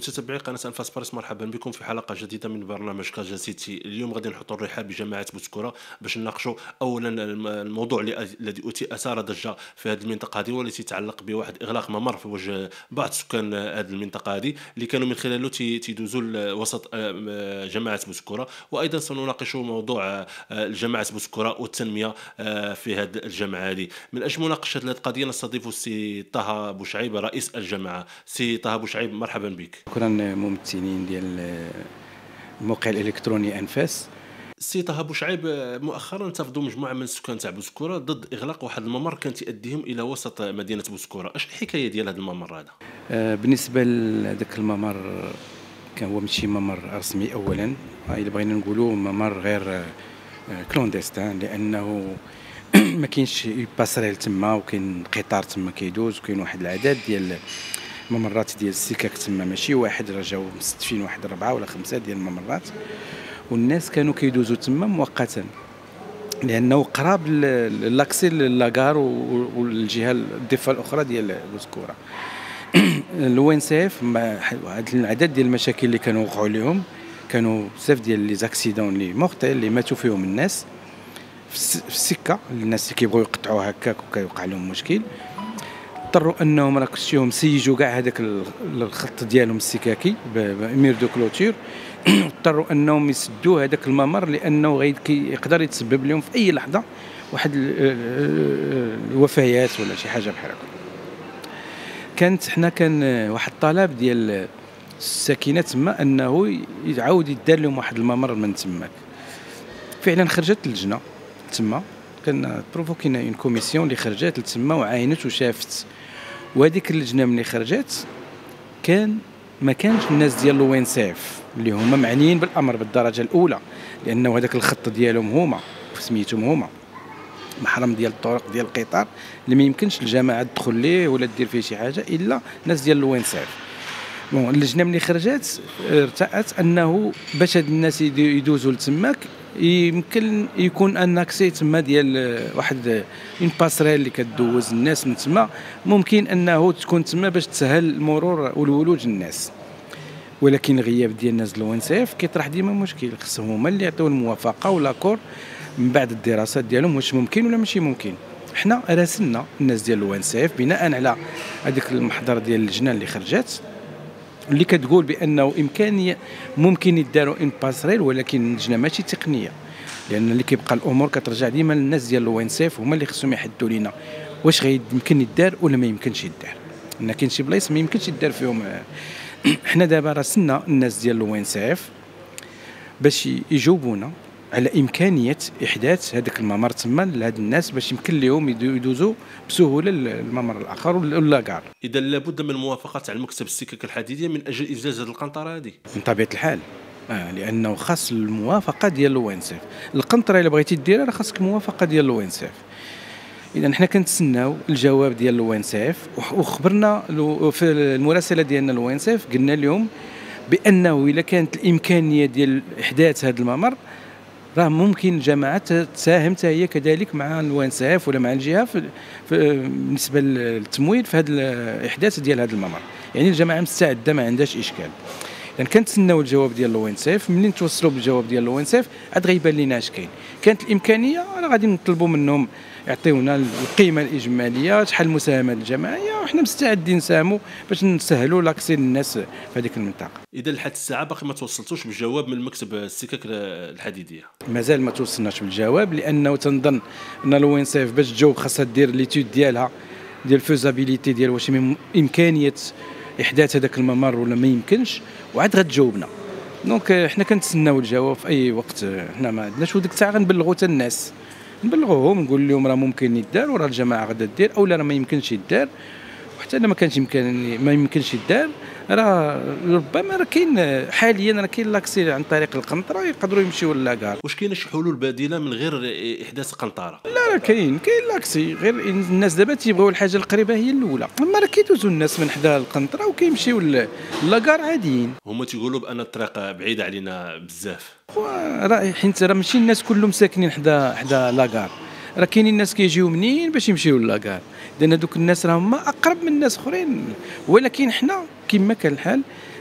متتبعي قناة أنفاس باريس، مرحبا بكم في حلقة جديدة من برنامج كاجا سيتي. اليوم غادي نحطوا الرحاب بجماعة بوتكورة باش نناقشوا أولا الموضوع الذي أثار ضجة في هذه المنطقة هذه، والتي يتعلق بواحد إغلاق ممر في وجه بعض سكان هذه المنطقة هذه اللي كانوا من خلاله تيدوزوا وسط جماعة بوتكورة. وأيضا سنناقش موضوع جماعة بوتكورة والتنمية في هذه الجماعة هذه. من أجل مناقشة هذه القضية نستضيف السي طه بوشعيب رئيس الجماعة. سي طه بوشعيب، مرحبا بك. شكرا ممثلين ديال الموقع الالكتروني انفاس. سي طه بوشعيب، مؤخرا انتفضوا مجموعه من السكان تاع بوسكوره ضد اغلاق واحد الممر كان تؤديهم الى وسط مدينه بوسكوره. اش الحكايه ديال هذا الممر هذا؟ بالنسبه لهذاك الممر كان هو ماشي ممر رسمي اولا، الا بغينا نقولوا ممر غير كلونديستان، لانه ما كاينش باسريل تما، وكاين قطار تما كيدوز، وكاين واحد العدد ديال الممرات ديال السكك تما، ماشي واحد، راه جاو مستفين واحد 4 ولا 5 ديال الممرات، والناس كانوا كيدوزوا تما مؤقتا لانه قراب لاكسي لاكار والجهه الضفه الاخرى ديال بوسكوره. الوين سيف هذا العدد ديال المشاكل اللي كانوا وقعوا لهم، كانوا بزاف ديال لي زاكسيدون اللي مورتيل اللي ماتوا فيهم الناس في السكه، الناس اللي كيبغيو يقطعوا هكاك وكيوقع لهم مشكل، اضطروا انهم راه كلشيهم سيجوا كاع هذاك الخط ديالهم السكاكي بمير دو كلوتور. اضطروا انهم يسدوا هذاك الممر لانه يقدر يتسبب لهم في اي لحظه واحد الوفيات ولا شي حاجه بحال هكا. كان واحد الطلب ديال الساكنه تما انه يعاود يدار لهم واحد الممر من تماك. فعلا خرجت اللجنه تما، كان بروفوكينا اون كوميسيون اللي خرجت لتما وعاينت وشافت، وهذيك اللجنه ملي خرجت ما كانش الناس ديال لوين سيف اللي هما معنيين بالامر بالدرجه الاولى، لانه هذاك الخط ديالهم هما سميتهم هما محرم ديال الطرق ديال القطار اللي ما يمكنش الجماعه تدخل ليه ولا دير فيه شي حاجه الا ناس ديال لوين سيف. اللجنه ملي خرجت ارتأت انه باش هاد الناس يدوزوا لتماك يمكن يكون ان اكسي تما ديال واحد اون باسريل اللي كدوز الناس من تما، ممكن انه تكون تما باش تسهل المرور والولوج الناس. ولكن غياب ديال الناس لوين سيف كيطرح ديما مشكل، خصهم هما اللي يعطيو الموافقه ولاكور من بعد الدراسات ديالهم واش ممكن ولا ماشي ممكن. حنا راسلنا الناس ديال لوين سيف بناء على هذيك المحضر ديال اللجنه اللي خرجت اللي كتقول بانه امكانيه ممكن يداروا ان باسريل، ولكن اللجنه ماشي تقنيه، لان اللي كيبقى الامور كترجع ديما للناس ديال لوين سيف، هما اللي خصهم يحددوا لنا واش يمكن يدار ولا ما يمكنش يدار، لان كاين شي بلايص ما يمكنش يدار فيهم. حنا دابا راسلنا الناس ديال لوين سيف باش يجاوبونا على امكانيه احداث هذاك الممر تما لهاد الناس باش يمكن لهم يدوزوا بسهوله الممر الاخر ولا كار. اذا لابد من الموافقه تاع المكتب السكك الحديديه من اجل انجاز هذه القنطره هذه من طبيعه الحال، لانه خاص الموافقه ديال لوين سيف. القنطره الا بغيتي ديرها راه خاصك موافقه ديال لوين سيف. اذا حنا كنتسناو الجواب ديال لوين سيف، وخبرنا في المراسله ديالنا لوين سيف قلنا لهم بانه الا كانت الامكانيه ديال احداث هذا الممر راه ممكن الجماعه تساهم حتى هي كذلك مع لوين سيف ولا مع الجهه في بالنسبه للتمويل في هذا الاحداث ديال هذا الممر. يعني الجماعه مستعده، ما عندهاش اشكال. اذا كنتسناو الجواب ديال لوين سيف، منين توصلوا بالجواب ديال لوين سيف عاد غيبان لينا اش كاين. كانت الامكانيه راه غادي نطلبوا منهم يعطيونا القيمه الاجماليه، شحال المساهمه الجماعيه، وحنا مستعدين نساهموا باش نسهلوا لاكسي للناس في هذيك المنطقه. اذا لحد الساعه باقي ما توصلتوش بالجواب من المكتب السكك الحديديه؟ مازال ما توصلناش بالجواب، لانه تنظن ان لوين سيف باش تجاوب خاصها دير ليتود ديالها ديال الفيزابيليتي ديال واش من امكانيه احداث هذاك الممر ولا ما يمكنش، وعاد غتجاوبنا. دونك حنا كنتسناو الجواب في اي وقت. حنا ما عندناش وديك الساعه غنبلغوا حتى الناس، نبلغوهم نقول لهم راه ممكن يدار وراه الجماعه غادا دير، او لا راه ما يمكنش يدار. وحتى الا ما كانش ما يمكنش يدار، راه ربما راه كاين حاليا راه كاين لاكسي عن طريق القنطره يقدروا يمشيو لاكار. واش كاينه شي حلول بديله من غير احداث قنطره؟ لا راه كاين لاكسي، غير الناس دابا تيبغيو الحاجه القريبه هي الاولى، اما راه كيدوزوا الناس من حدا القنطره وكيمشيو لاكار عاديين. هما تيقولوا بان الطريق بعيده علينا بزاف. راه حيت راه ماشي الناس كلهم ساكنين حدا لاكار، راه كاينين الناس كيجيو منين باش يمشيو لاكار، لان هذوك الناس راه هما اقرب من الناس اخرين. ولكن حنا كما كان الحال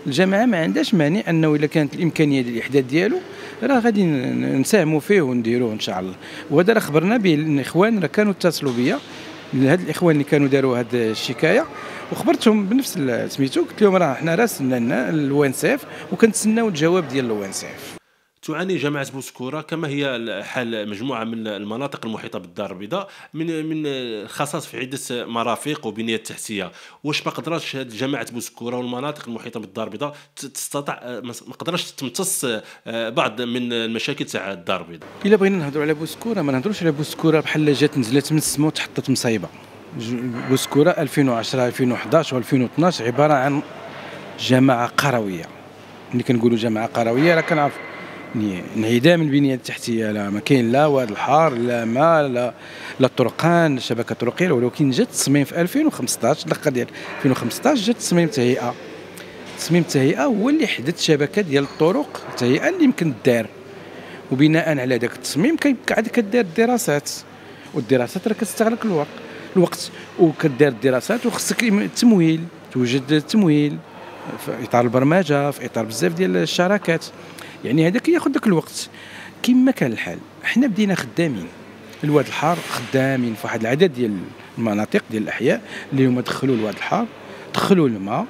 الجماعه ما عندهاش مانع انه الا كانت الامكانيه ديال الاحداث ديالو راه غادي نساهموا فيه ونديروه ان شاء الله. وهذا راه خبرنا به الاخوان، راه كانوا اتصلوا بيا هاد الاخوان اللي كانوا داروا هاد الشكايه، وخبرتهم بنفس سميتو، قلت لهم راه حنا راسلنا لنا الوانساف وكنتسناو الجواب ديال الوانساف. تعاني جماعة بوسكورة كما هي حال مجموعة من المناطق المحيطة بالدار البيضاء من خصائص في عدة مرافق وبنية تحتية. واش ما قدراتش هاد جماعة بوسكورة والمناطق المحيطة بالدار البيضاء تستطيع ما قدراتش تمتص بعض من المشاكل تاع الدار البيضاء؟ الا بغينا نهضروا على بوسكوره ما نهضروش على بوسكوره بحال جات نزلت من السما وتحطت مصايبه. بوسكوره 2010 2011 و2012 عباره عن جماعه قرويه. ملي كنقولوا جماعه قرويه راه كنعرف انعدام البنيه التحتيه، لا ما كاين لا واد الحار لا ماء لا طرقان شبكه طرقيه، ولكن جات التصميم في 2015 الاخر ديال 2015 جات تصميم تهيئه. تصميم التهيئه هو اللي حدد شبكه ديال الطرق التهيئه اللي يمكن دار، وبناء على ذاك التصميم قاعد كدير الدراسات، والدراسات راه كتستغرق الوقت وكدير الدراسات وخصك التمويل، توجد التمويل في اطار البرمجه في اطار بزاف ديال الشراكات، يعني هذاك ياخذ داك الوقت. كما كان الحال حنا بدينا خدامين الواد الحار، خدامين في واحد العدد ديال المناطق ديال الاحياء اللي هما دخلوا الواد الحار، دخلوا الماء،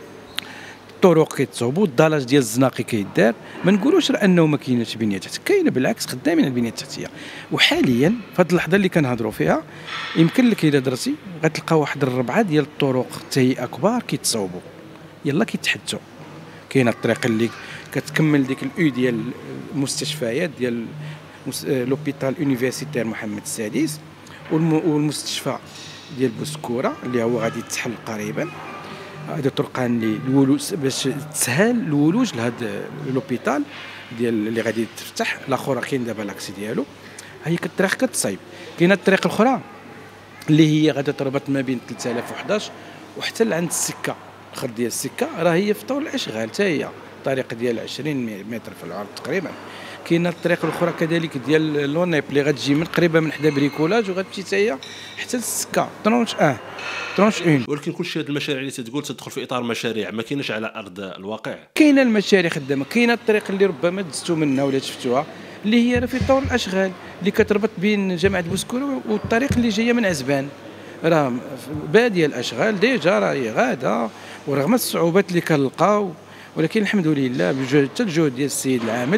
الطرق كيتصوبوا، الضلاج ديال الزناقي كيدار. ما نقولوش راه انه ما كايناش بنيه تحتيه، كاينه بالعكس خدامين على البنيه التحتيه. وحاليا في هذه اللحظه اللي كنهضروا فيها يمكن لك الا درتي غتلقى واحد الربعه ديال الطرق التهيئه كبار كيتصوبوا يلا كيتحدثوا. كاينه الطريق اللي كتكمل ديك الاو ديال المستشفيات ديال لوبيتال يونيفرسيتير محمد السادس، والمستشفى ديال بوسكوره اللي هو غادي يتحل قريبا. هذا طرقان اللي الولوج باش تسهل الولوج لهذا لوبيتال ديال اللي غادي تفتح. الاخر كاين دابا لاكسي ديالو، هي الطريق كتصايب. كاينه الطريق الاخرى اللي هي غادي تربط ما بين 3011 وحتى لعند السكه، الاخر ديال السكه راه هي في طور الاشغال حتى هي طريق ديال 20 متر في العرض تقريبا. كاينه الطريق الاخرى كذلك ديال لونيب اللي غتجي من قريبه من حدا بريكولاج وغتمشي حتى هي حتى للسكه طرونش طرونش 1. ولكن كلشي هاد المشاريع اللي تتقول تدخل في اطار مشاريع ما كاينش على ارض الواقع. كاينه المشاريع خدامه، كاينه الطريق اللي ربما دزتوا منها ولا شفتوها اللي هي راه في طور الاشغال اللي كتربط بين جامعه بوسكوره والطريق اللي جايه من عزبان، راه باديه الاشغال ديجا راهي غاده، ورغم الصعوبات اللي كنلقاو ولكن الحمد لله بجهد حتى الجهد ديال السيد العامل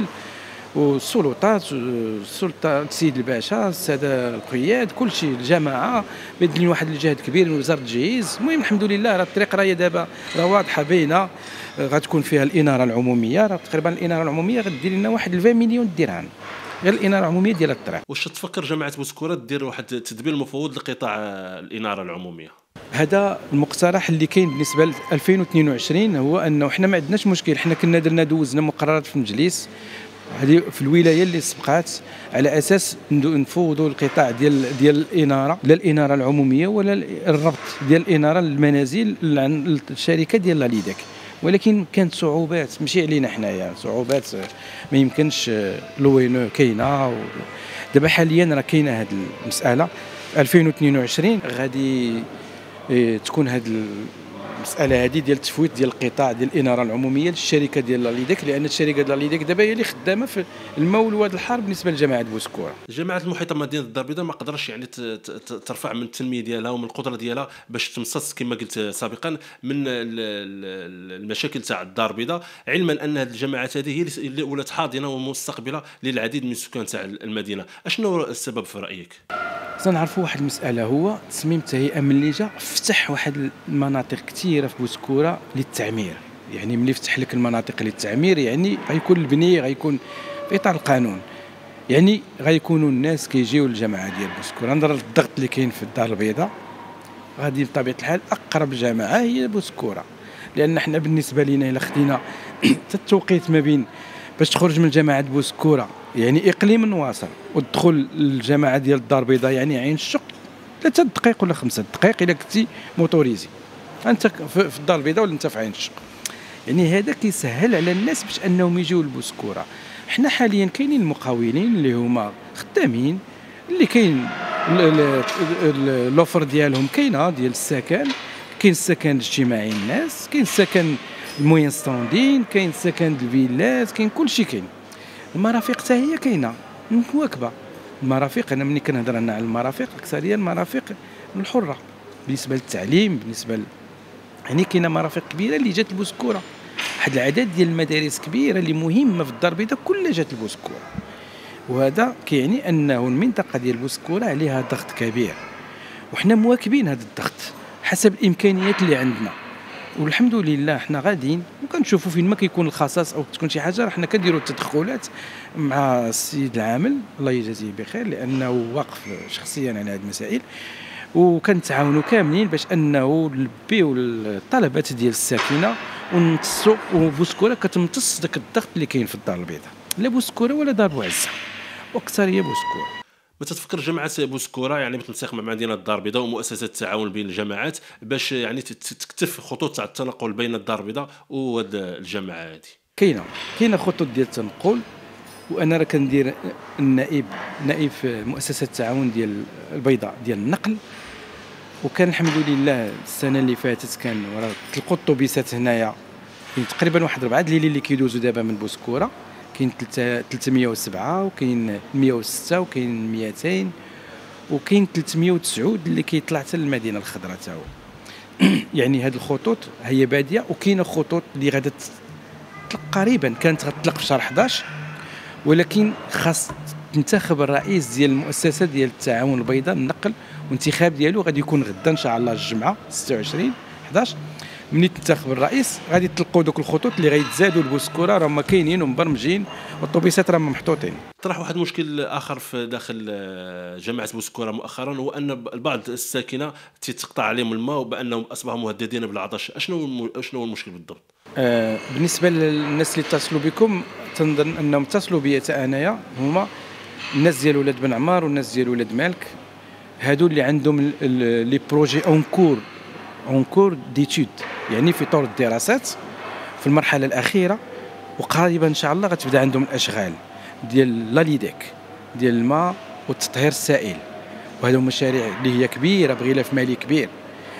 والسلطات، السلطه السيد الباشا الساده القياد كلشي الجماعه باذلين واحد الجهد كبير من وزاره التجهيز. المهم الحمد لله راه الطريق راهي دابا راه واضحه باينه، غتكون فيها الاناره العموميه، راه تقريبا الاناره العموميه غدير لنا واحد 20 مليون درهم غير الاناره العموميه ديال الطريق. واش تفكر جماعه بوسكوره دير واحد التدبير مفوض لقطاع الاناره العموميه؟ هذا المقترح اللي كاين بالنسبه ل 2022 هو انه حنا ما عندناش مشكل، حنا كنا درنا دوزنا مقررات في المجلس هذه في الولايه اللي سبقات على اساس نفوضوا القطاع ديال الاناره، لا الاناره العموميه ولا الربط ديال الاناره للمنازل عن الشركه ديال ليدك، ولكن كانت صعوبات ماشي علينا حنايا، صعوبات ما يمكنش لوين كاينه. دابا حاليا راه كاينه هذه المساله 2022 غادي تكون هذه المساله هذه ديال التفويت ديال القطاع ديال الاناره العموميه للشركه ديال ليدك، لان الشركه ديال ليدك دابا هي اللي خدامه في الماء والواد الحار بالنسبه لجماعه بوسكوره. الجماعات المحيطه بمدينه الدار البيضاء ما قدرش يعني ترفع من التنميه ديالها ومن القدره ديالها باش تمتص كما قلت سابقا من المشاكل تاع الدار البيضاء، علما ان هذه الجماعات هذه هي اللي ولات حاضنه ومستقبله للعديد من السكان تاع المدينه. اشنو السبب في رايك؟ نعرفوا واحد المساله، هو تصميم التهيئه ملي جا فتح واحد المناطق كثيره في بوسكوره للتعمير، يعني ملي فتح لك المناطق للتعمير يعني غيكون البنيه غيكون في اطار القانون، يعني غيكونوا الناس كيجيو للجماعه ديال بوسكوره. نظرا للضغط اللي كاين في الدار البيضاء غادي بطبيعه الحال اقرب جماعه هي بوسكوره، لان حنا بالنسبه لنا الا خدينا التوقيت ما بين باش تخرج من جماعه بوسكوره يعني اقليم النواصر والدخول للجماعه ديال الدار البيضاء يعني عين الشق 3 دقائق ولا 5 دقائق الا كنتي موتوريزي انت في الدار البيضاء ولا انت في عين الشق، يعني هذا كيسهل على الناس باش انهم يجيو لبوسكوره. حنا حاليا كاينين المقاولين اللي هما خدامين اللي كاين لوفر ديالهم كاينه ديال السكن، كاين السكن الاجتماعي الناس، كاين السكن الموين ستوندين، كاين سكن الفيلات، كاين كلشي كاين. المرافق حتى هي كاينه مواكبه. المرافق انا ملي كنهضر انا على المرافق اكثريه المرافق الحره بالنسبه للتعليم، يعني كاينه مرافق كبيره اللي جات لبوسكوره، واحد العدد ديال المدارس كبيره اللي مهمه في الدار البيضاء كلها جات لبوسكوره، وهذا كيعني انه المنطقه ديال بوسكوره عليها ضغط كبير، وحنا مواكبين هذا الضغط حسب الامكانيات اللي عندنا. والحمد لله حنا غاديين وكنشوفوا فين ما كيكون الخصاص او تكون شي حاجه حنا كنديروا التدخلات مع السيد العامل الله يجازيه بخير، لانه واقف شخصيا على هذه المسائل، وكنتعاونوا كاملين باش انه نلبيو الطلبات ديال الساكنه ونمتصوا، وبوسكوره كتمتص داك الضغط اللي كاين في الدار البيضاء، لا بوسكوره ولا دار بوعزه، واكثريه بوسكوره. متى تفكر جامعة بوسكورة يعني بتنسيق مع مدينة الدار البيضاء ومؤسسة التعاون بين الجامعات باش يعني تكتف خطوط تاع التنقل بين الدار البيضاء وهاد الجامعة هذه؟ كاينه خطوط ديال التنقل، وانا راه كندير نائب في مؤسسة التعاون ديال البيضاء ديال النقل، وكان الحمد لله السنه اللي فاتت كان راه تلقوا الطوبيسات هنايا، كاين تقريبا واحد 4 الليلين اللي كيدوزوا دابا من بوسكوره، كاين 307 وكاين 106 وكاين 200 وكاين 309 اللي كيطلع حتى للمدينه الخضراء تا هو. يعني هاد الخطوط هي باديه، وكاينه خطوط اللي غادا تطلق قريبا، كانت غتطلق في شهر 11، ولكن خاص تنتخب الرئيس ديال المؤسسه ديال التعاون البيضاء النقل، والانتخاب ديالو غادي يكون غدا ان شاء الله الجمعه 26/11. ملي تنتخب الرئيس غادي تلقوا دوك الخطوط اللي غيتزادوا لبوسكوره، راهم كاينين ومبرمجين والطوبيسات راهم محطوطين. طرح واحد المشكل اخر في داخل جامعه بوسكوره مؤخرا، هو ان البعض الساكنه تقطع عليهم الماء وبانهم اصبحوا مهددين بالعطش. شنو هو المشكل بالضبط؟ بالنسبه للناس اللي اتصلوا بكم، تنظن انهم اتصلوا بيا حتى انايا، هما الناس ديال ولاد بن عمار والناس ديال ولاد مالك، هادو اللي عندهم لي بروجي اونكور ديتود، يعني في طور الدراسات في المرحله الاخيره، وقريبا ان شاء الله غتبدا عندهم الاشغال ديال لاليديك ديال الماء والتطهير السائل، وهذو مشاريع اللي هي كبيره بغلاف مالي كبير.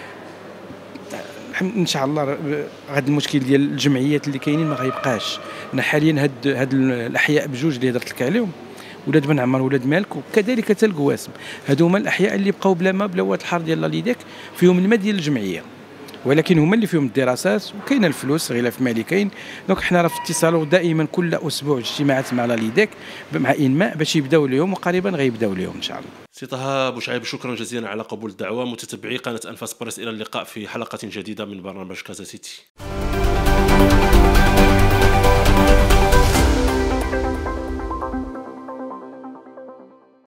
ان شاء الله غاد المشكل ديال الجمعيات اللي كاينين ما غيبقاش. انا حاليا هاد الاحياء بجوج اللي هضرت لك عليهم، ولاد بن عمر ولاد مالك وكذلك حتى القواسم، هادو هما الاحياء اللي بقاو بلا ما بلا واد الحار ديال لاليديك، فيهم الماء ديال الجمعيه، ولكن هما اللي فيهم الدراسات وكاينه الفلوس غلاف مالي كاين. دونك حنا راه في اتصال دائما كل اسبوع اجتماعات مع لاليديك مع انماء باش يبداو اليوم، وقريبا غيبداو اليوم ان شاء الله. سي طه بوشعيب، شكرا جزيلا على قبول الدعوه. متتبعي قناه انفاس بريس، الى اللقاء في حلقه جديده من برنامج كازا سيتي.